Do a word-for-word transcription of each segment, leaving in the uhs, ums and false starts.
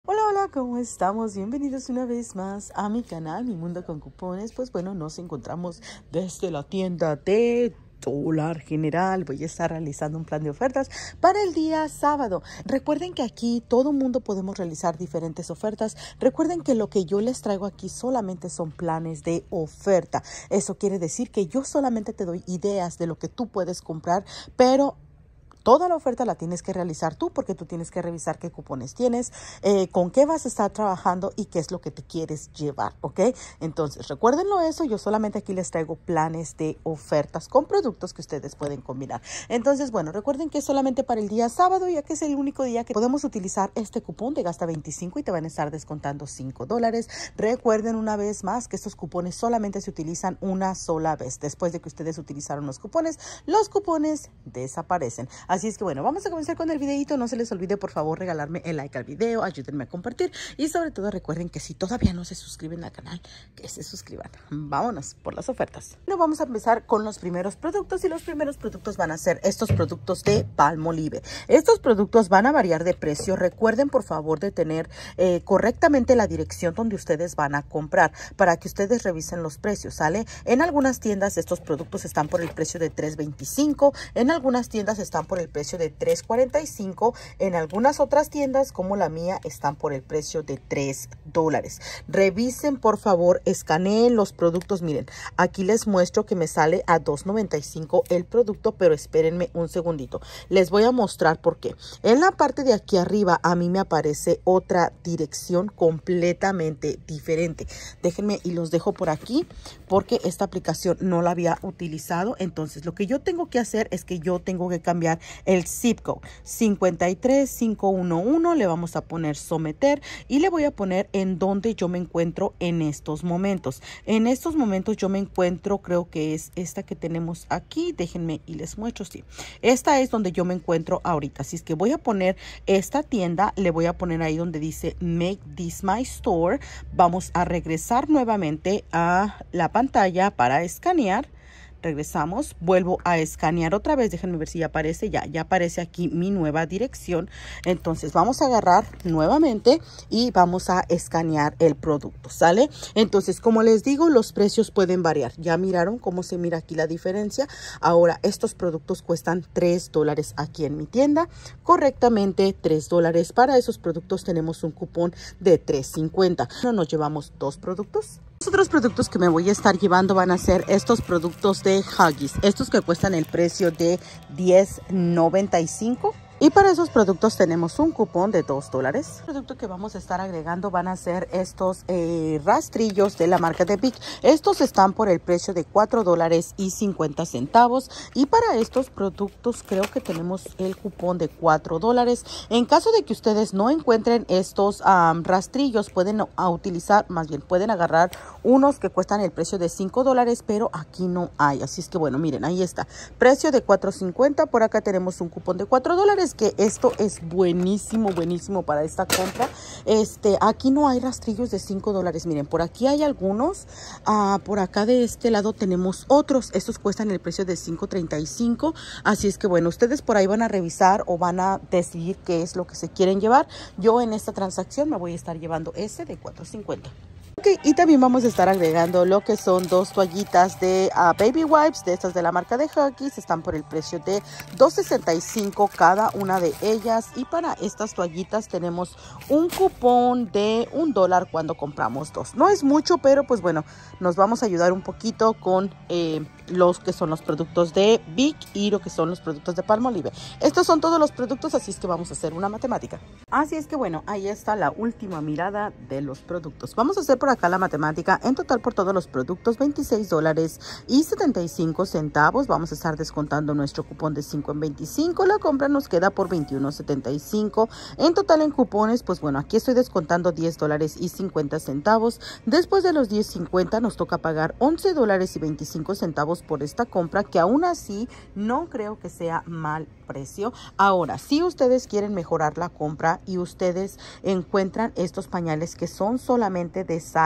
Hola, hola, ¿cómo estamos? Bienvenidos una vez más a mi canal, Mi Mundo con Cupones. Pues bueno, nos encontramos desde la tienda de Dólar General. Voy a estar realizando un plan de ofertas para el día sábado. Recuerden que aquí todo mundo podemos realizar diferentes ofertas. Recuerden que lo que yo les traigo aquí solamente son planes de oferta. Eso quiere decir que yo solamente te doy ideas de lo que tú puedes comprar, pero toda la oferta la tienes que realizar tú porque tú tienes que revisar qué cupones tienes, eh, con qué vas a estar trabajando y qué es lo que te quieres llevar, ¿ok? Entonces, recuérdenlo eso, yo solamente aquí les traigo planes de ofertas con productos que ustedes pueden combinar. Entonces, bueno, recuerden que es solamente para el día sábado, ya que es el único día que podemos utilizar este cupón de gasta veinticinco y te van a estar descontando cinco dólares. Recuerden una vez más que estos cupones solamente se utilizan una sola vez. Después de que ustedes utilizaron los cupones, los cupones desaparecen. Así es que bueno, vamos a comenzar con el videito. No se les olvide por favor regalarme el like al video, ayúdenme a compartir y sobre todo recuerden que si todavía no se suscriben al canal, que se suscriban. Vámonos por las ofertas. Bueno, vamos a empezar con los primeros productos y los primeros productos van a ser estos productos de Palmolive. Estos productos van a variar de precio. Recuerden por favor de tener eh, correctamente la dirección donde ustedes van a comprar para que ustedes revisen los precios, ¿sale? En algunas tiendas estos productos están por el precio de tres veinticinco, en algunas tiendas están por el precio de tres cuarenta y cinco, en algunas otras tiendas como la mía están por el precio de tres dólares. Revisen por favor, escaneen los productos. Miren, aquí les muestro que me sale a dos noventa y cinco el producto, pero espérenme un segundito, les voy a mostrar por qué. En la parte de aquí arriba a mí me aparece otra dirección completamente diferente. Déjenme y los dejo por aquí porque esta aplicación no la había utilizado. Entonces lo que yo tengo que hacer es que yo tengo que cambiar el zip code cincuenta y tres mil quinientos once. Le vamos a poner someter y le voy a poner en donde yo me encuentro en estos momentos. En estos momentos yo me encuentro, creo que es esta que tenemos aquí. Déjenme y les muestro. Sí, esta es donde yo me encuentro ahorita. Así es que voy a poner esta tienda, le voy a poner ahí donde dice Make This My Store. Vamos a regresar nuevamente a la pantalla para escanear. Regresamos, vuelvo a escanear otra vez. Déjenme ver si ya aparece. Ya, ya aparece aquí mi nueva dirección. Entonces vamos a agarrar nuevamente y vamos a escanear el producto, ¿sale? Entonces, como les digo, los precios pueden variar. Ya miraron cómo se mira aquí la diferencia. Ahora, estos productos cuestan tres dólares aquí en mi tienda. Correctamente, tres dólares. Para esos productos tenemos un cupón de tres cincuenta. No nos llevamos dos productos. Los otros productos que me voy a estar llevando van a ser estos productos de Huggies. Estos que cuestan el precio de diez noventa y cinco. Y para esos productos tenemos un cupón de dos dólares. El producto que vamos a estar agregando van a ser estos eh, rastrillos de la marca de Bic. Estos están por el precio de cuatro dólares y cincuenta centavos. Y para estos productos creo que tenemos el cupón de cuatro dólares. En caso de que ustedes no encuentren estos um, rastrillos, pueden uh, utilizar, más bien pueden agarrar unos que cuestan el precio de cinco dólares, pero aquí no hay. Así es que bueno, miren, ahí está. Precio de cuatro cincuenta. Por acá tenemos un cupón de cuatro dólares. Que esto es buenísimo, buenísimo para esta compra. Este, aquí no hay rastrillos de cinco dólares. Miren, por aquí hay algunos. Uh, por acá de este lado tenemos otros. Estos cuestan el precio de cinco treinta y cinco. Así es que bueno, ustedes por ahí van a revisar o van a decidir qué es lo que se quieren llevar. Yo en esta transacción me voy a estar llevando este de cuatro cincuenta. Ok, y también vamos a estar agregando lo que son dos toallitas de uh, Baby Wipes, de estas de la marca de Huggies. Están por el precio de dos sesenta y cinco cada una de ellas. Y para estas toallitas tenemos un cupón de un dólar cuando compramos dos. No es mucho, pero pues bueno, nos vamos a ayudar un poquito con eh, los que son los productos de Bic y lo que son los productos de Palmolive. Estos son todos los productos, así es que vamos a hacer una matemática. Así es que bueno, ahí está la última mirada de los productos. Vamos a hacer por acá la matemática. En total por todos los productos veintiséis dólares y setenta y cinco centavos. Vamos a estar descontando nuestro cupón de cinco en veinticinco. La compra nos queda por veintiuno setenta y cinco. En total en cupones, pues bueno, aquí estoy descontando diez dólares y cincuenta centavos. Después de los diez cincuenta nos toca pagar once dólares y veinticinco centavos por esta compra, que aún así no creo que sea mal precio. Ahora, si ustedes quieren mejorar la compra y ustedes encuentran estos pañales que son solamente de size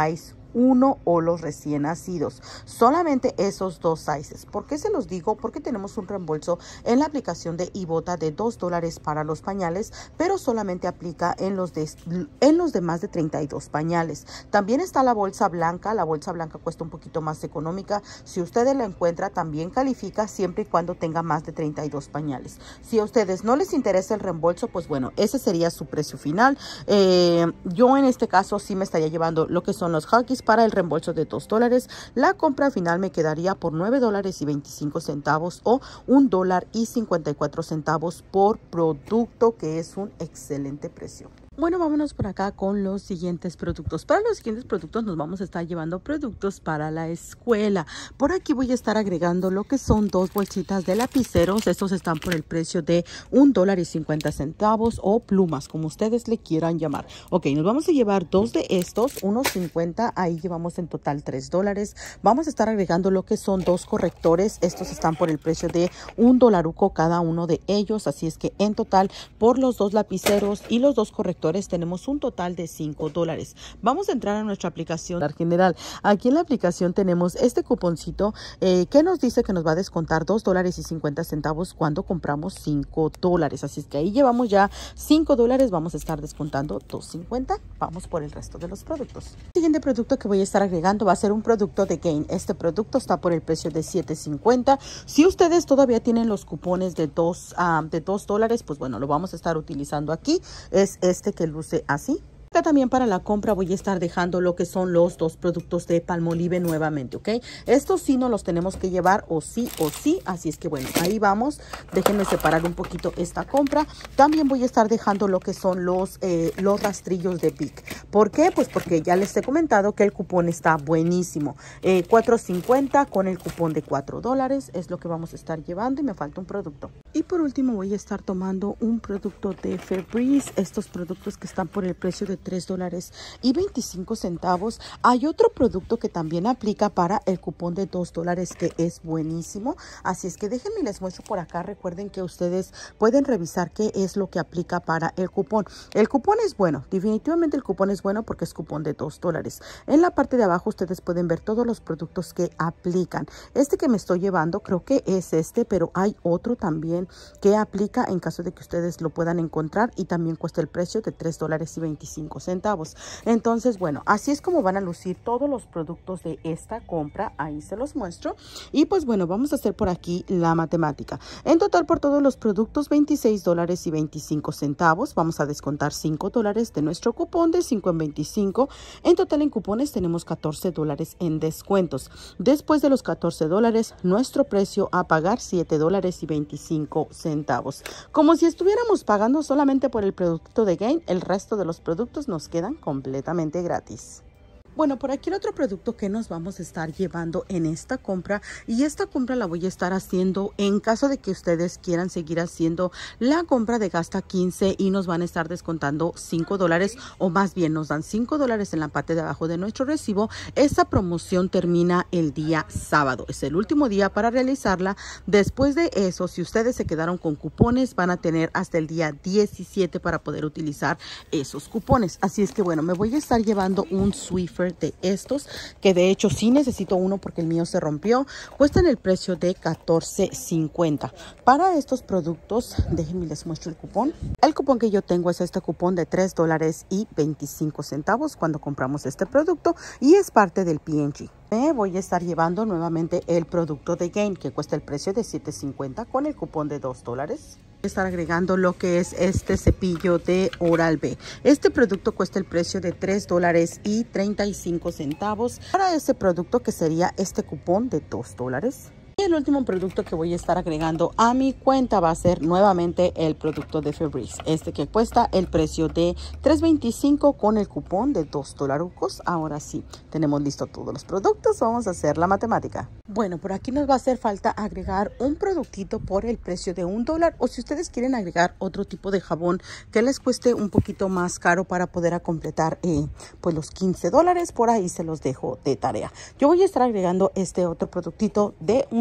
uno o los recién nacidos. Solamente esos dos sizes. ¿Por qué se los digo? Porque tenemos un reembolso en la aplicación de Ibotta de dos dólares para los pañales, pero solamente aplica en los, de, en los de más de treinta y dos pañales. También está la bolsa blanca. La bolsa blanca cuesta un poquito más económica. Si ustedes la encuentran, también califica siempre y cuando tenga más de treinta y dos pañales. Si a ustedes no les interesa el reembolso, pues bueno, ese sería su precio final. Eh, yo en este caso sí me estaría llevando lo que son los Huggies para el reembolso de dos dólares. La compra final me quedaría por nueve dólares y veinticinco centavos o un dólar y cincuenta y cuatro centavos por producto, que es un excelente precio. Bueno, vámonos por acá con los siguientes productos. Para los siguientes productos nos vamos a estar llevando productos para la escuela. Por aquí voy a estar agregando lo que son dos bolsitas de lapiceros. Estos están por el precio de un dólar y cincuenta centavos o plumas, como ustedes le quieran llamar. Ok, nos vamos a llevar dos de estos, unos cincuenta. Ahí llevamos en total tres dólares. Vamos a estar agregando lo que son dos correctores. Estos están por el precio de un dolaruco cada uno de ellos. Así es que en total, por los dos lapiceros y los dos correctores, tenemos un total de cinco dólares. Vamos a entrar a nuestra aplicación general. Aquí en la aplicación tenemos este cuponcito eh, que nos dice que nos va a descontar dos dólares y cincuenta centavos cuando compramos cinco dólares. Así es que ahí llevamos ya cinco dólares. Vamos a estar descontando dos cincuenta. Vamos por el resto de los productos. El siguiente producto que voy a estar agregando va a ser un producto de Gain. Este producto está por el precio de siete cincuenta. Si ustedes todavía tienen los cupones de dos dólares, pues bueno, lo vamos a estar utilizando aquí. Es este que luce así. Acá también para la compra voy a estar dejando lo que son los dos productos de Palmolive nuevamente, ¿ok? Estos sí no los tenemos que llevar o sí o sí, así es que bueno, ahí vamos. Déjenme separar un poquito esta compra. También voy a estar dejando lo que son los, eh, los rastrillos de Bic. ¿Por qué? Pues porque ya les he comentado que el cupón está buenísimo. Eh, cuatro cincuenta con el cupón de cuatro dólares es lo que vamos a estar llevando y me falta un producto. Y por último voy a estar tomando un producto de Febreze. Estos productos que están por el precio de tres dólares y veinticinco centavos. Hay otro producto que también aplica para el cupón de dos dólares que es buenísimo. Así es que déjenme les muestro por acá. Recuerden que ustedes pueden revisar qué es lo que aplica para el cupón. El cupón es bueno. Definitivamente el cupón es bueno porque es cupón de dos dólares. En la parte de abajo ustedes pueden ver todos los productos que aplican. Este que me estoy llevando creo que es este, pero hay otro también que aplica en caso de que ustedes lo puedan encontrar y también cuesta el precio de tres dólares y veinticinco centavos. Entonces, bueno, así es como van a lucir todos los productos de esta compra. Ahí se los muestro. Y pues bueno, vamos a hacer por aquí la matemática. En total, por todos los productos, veintiséis dólares y veinticinco centavos. Vamos a descontar cinco dólares de nuestro cupón de cinco en veinticinco. En total, en cupones tenemos catorce dólares en descuentos. Después de los catorce dólares, nuestro precio a pagar siete dólares y veinticinco centavos. Como si estuviéramos pagando solamente por el producto de Gain, el resto de los productos nos quedan completamente gratis. Bueno, por aquí el otro producto que nos vamos a estar llevando en esta compra, y esta compra la voy a estar haciendo en caso de que ustedes quieran seguir haciendo la compra de gasta quince y nos van a estar descontando cinco dólares, o más bien nos dan cinco dólares en la parte de abajo de nuestro recibo. Esta promoción termina el día sábado, es el último día para realizarla. Después de eso, si ustedes se quedaron con cupones, van a tener hasta el día diecisiete para poder utilizar esos cupones. Así es que bueno, me voy a estar llevando un Swiffer de estos, que de hecho sí necesito uno porque el mío se rompió. Cuestan el precio de catorce cincuenta. Para estos productos, déjenme les muestro el cupón. El cupón que yo tengo es este cupón de tres dólares y veinticinco centavos cuando compramos este producto y es parte del P and G. Me voy a estar llevando nuevamente el producto de Gain, que cuesta el precio de siete cincuenta con el cupón de dos dólares. Voy a estar agregando lo que es este cepillo de Oral-B. Este producto cuesta el precio de tres dólares y treinta y cinco centavos para este producto, que sería este cupón de dos dólares. Y el último producto que voy a estar agregando a mi cuenta va a ser nuevamente el producto de Febreze. Este que cuesta el precio de tres veinticinco con el cupón de dos dolarucos. Ahora sí, tenemos listo todos los productos. Vamos a hacer la matemática. Bueno, por aquí nos va a hacer falta agregar un productito por el precio de un dólar. O si ustedes quieren agregar otro tipo de jabón que les cueste un poquito más caro para poder a completar eh, pues los quince dólares, por ahí se los dejo de tarea. Yo voy a estar agregando este otro productito de un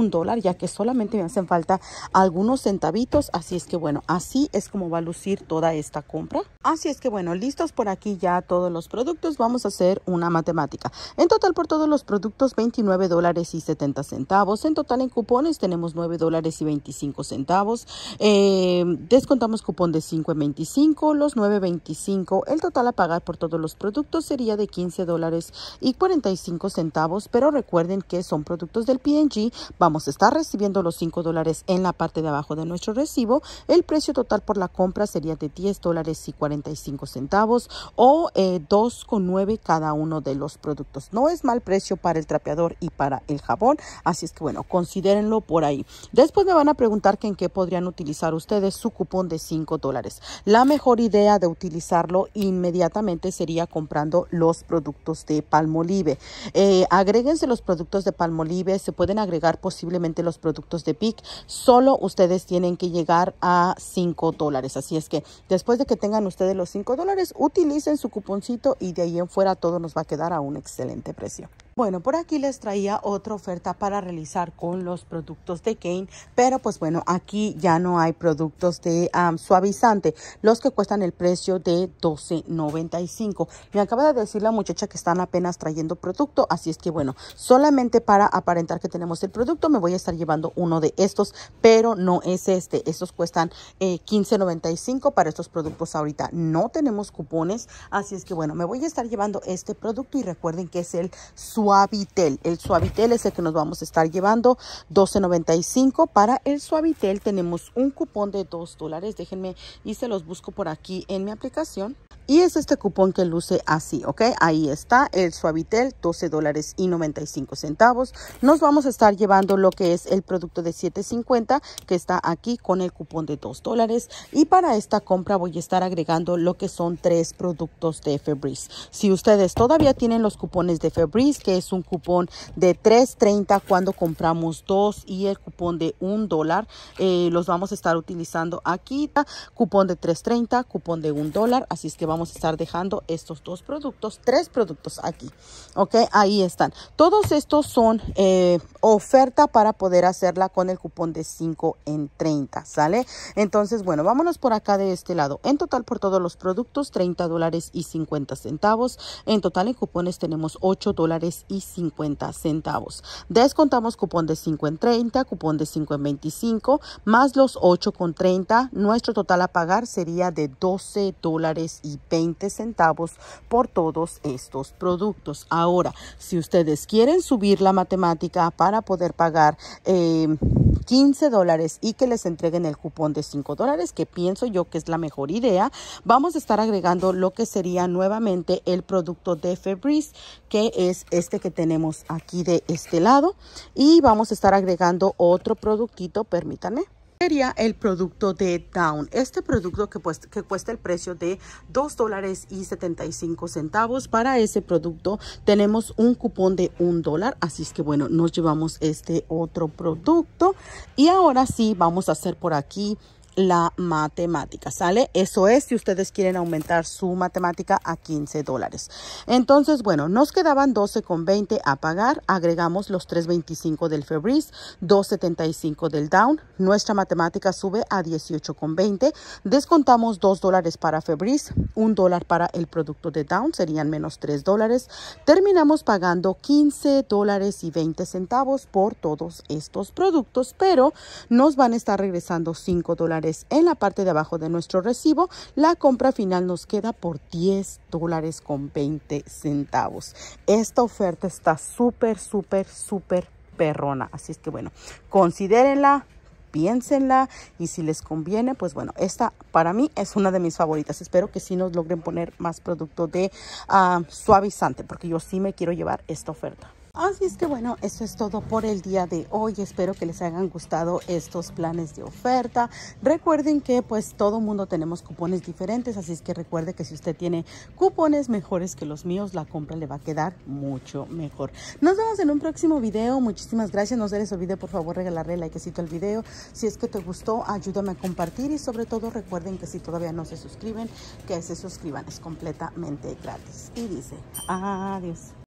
un dólar, ya que solamente me hacen falta algunos centavitos. Así es que bueno, así es como va a lucir toda esta compra. Así es que bueno, listos por aquí ya todos los productos. Vamos a hacer una matemática. En total por todos los productos veintinueve dólares y setenta centavos. En total en cupones tenemos nueve dólares y veinticinco centavos. Eh, descontamos cupón de cinco en veinticinco, los nueve veinticinco. El total a pagar por todos los productos sería de quince dólares y cuarenta y cinco centavos. Pero recuerden que son productos del P and G. Vamos a estar recibiendo los cinco dólares en la parte de abajo de nuestro recibo. El precio total por la compra sería de diez dólares y cuarenta y cinco centavos o eh, dos con nueve cada uno de los productos. No es mal precio para el trapeador y para el jabón, así es que bueno, considérenlo por ahí. Después me van a preguntar que en qué podrían utilizar ustedes su cupón de cinco dólares. La mejor idea de utilizarlo inmediatamente sería comprando los productos de Palmolive. Eh, agréguense los productos de Palmolive, se pueden agregar posiblemente los productos de Peak. Solo ustedes tienen que llegar a cinco dólares, así es que después de que tengan ustedes los cinco dólares, utilicen su cuponcito y de ahí en fuera todo nos va a quedar a un excelente precio. Bueno, por aquí les traía otra oferta para realizar con los productos de Gain, pero pues bueno, aquí ya no hay productos de um, suavizante, los que cuestan el precio de doce noventa y cinco. Me acaba de decir la muchacha que están apenas trayendo producto, así es que bueno, solamente para aparentar que tenemos el producto me voy a estar llevando uno de estos, pero no es este. Estos cuestan eh, quince noventa y cinco. Para estos productos ahorita no tenemos cupones, así es que bueno, me voy a estar llevando este producto y recuerden que es el Suavitel. El Suavitel es el que nos vamos a estar llevando, doce noventa y cinco. Para el Suavitel tenemos un cupón de dos dólares. Déjenme y se los busco por aquí en mi aplicación. Y es este cupón que luce así, ¿ok? Ahí está el Suavitel, doce dólares y noventa y cinco centavos. Nos vamos a estar llevando lo que es el producto de siete cincuenta, que está aquí con el cupón de dos dólares. Y para esta compra voy a estar agregando lo que son tres productos de Febreze. Si ustedes todavía tienen los cupones de Febreze, que es un cupón de tres treinta cuando compramos dos y el cupón de un dólar, eh, los vamos a estar utilizando aquí. Cupón de tres treinta, cupón de un dólar, así es que vamos Vamos a estar dejando estos dos productos, tres productos aquí, ok, ahí están. Todos estos son eh, oferta para poder hacerla con el cupón de cinco en treinta, ¿sale? Entonces, bueno, vámonos por acá de este lado. En total por todos los productos, treinta dólares y cincuenta centavos. En total en cupones tenemos ocho dólares y cincuenta centavos. Descontamos cupón de cinco en treinta, cupón de cinco en veinticinco, más los ocho con treinta. Nuestro total a pagar sería de doce dólares y veinte centavos por todos estos productos. Ahora, si ustedes quieren subir la matemática para poder pagar eh, quince dólares y que les entreguen el cupón de cinco dólares, que pienso yo que es la mejor idea, vamos a estar agregando lo que sería nuevamente el producto de Febreze, que es este que tenemos aquí de este lado, y vamos a estar agregando otro productito, permítanme. Sería el producto de Down. Este producto que, pues, que cuesta el precio de dos dólares y setenta y cinco centavos. Para ese producto tenemos un cupón de un dólar. Así es que bueno, nos llevamos este otro producto. Y ahora sí, vamos a hacer por aquí la matemática, ¿sale? Eso es si ustedes quieren aumentar su matemática a quince dólares. Entonces, bueno, nos quedaban doce con veinte a pagar. Agregamos los tres veinticinco del Febreze, dos setenta y cinco del Down. Nuestra matemática sube a dieciocho con veinte. Descontamos dos dólares para Febreze, un dólar para el producto de Down, serían menos tres dólares. Terminamos pagando quince dólares y veinte centavos por todos estos productos, pero nos van a estar regresando cinco dólares en la parte de abajo de nuestro recibo. La compra final nos queda por diez dólares con veinte centavos. Esta oferta está súper, súper, súper perrona. Así es que bueno, considérenla, piénsenla y si les conviene, pues bueno, esta para mí es una de mis favoritas. Espero que sí nos logren poner más producto de uh, suavizante, porque yo sí me quiero llevar esta oferta. Así es que bueno, eso es todo por el día de hoy. Espero que les hayan gustado estos planes de oferta. Recuerden que pues todo mundo tenemos cupones diferentes, así es que recuerde que si usted tiene cupones mejores que los míos, la compra le va a quedar mucho mejor. Nos vemos en un próximo video. Muchísimas gracias. No se les olvide por favor regalarle likecito al video. Si es que te gustó, ayúdame a compartir y sobre todo recuerden que si todavía no se suscriben, que se suscriban. Es completamente gratis. Y dice, adiós.